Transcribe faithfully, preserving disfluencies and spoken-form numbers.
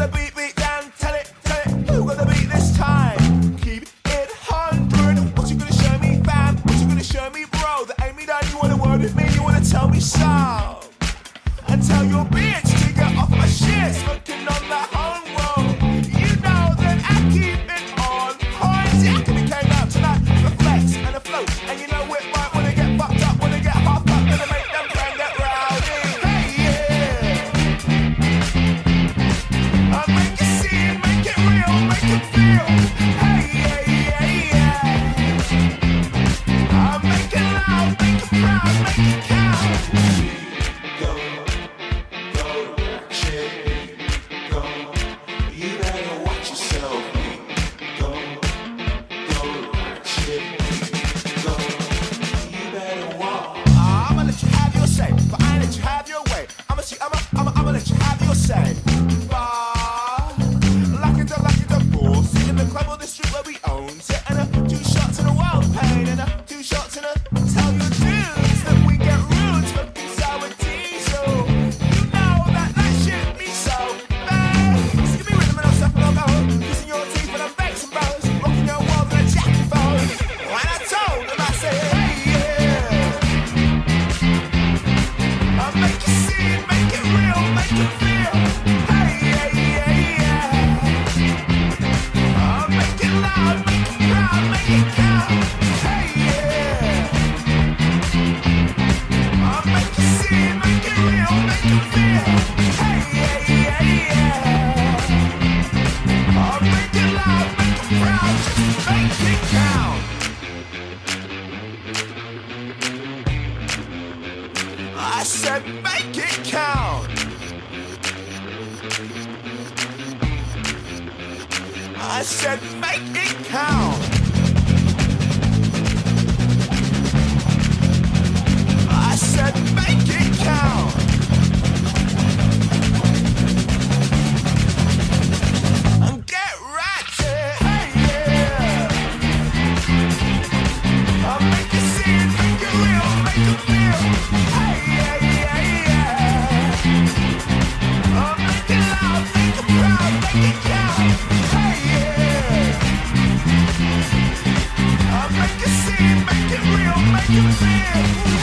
the beat beat down, tell it, tell it, who got the beat this time? Keep it hundred. What you gonna show me, fam? What you gonna show me, bro? That ain't me that you wanna word with me, you wanna tell me so. And tell your bitch to get off my shit, smoking on the home road. You know that I keep it on point. See, I can be came out tonight, the flex and the flow. And you know it right when I get fucked up, when I get half up, gonna make them bang get rowdy. Hey, yeah. I'll make it see, make it real, make it feel. Hey, yeah, yeah, yeah. I'll make it loud, make it proud, make it count. Say, bar, lucky the lucky the ball, sit in the club on the street where we own it, and a two shots in a wild pain, and a two shots in a tell your dudes that we get rude, smoking sour diesel. You know that that shit be so bad. Just give me rhythm and I'll step and I'll go, kissing your teeth and I'm vexing bros, rocking your world and a jacking phone. When I told them I said, hey yeah, I'll make you see it, make it real, make it feel. I said make it count. I said make it count. I said make it count. And get ratchet, hey yeah. I'll make it see it, make it real, make it feel. Hey yeah, yeah, yeah. I'll make it loud, make it proud, make it count. Hey yeah. I'll make it see it, make it real, make it feel.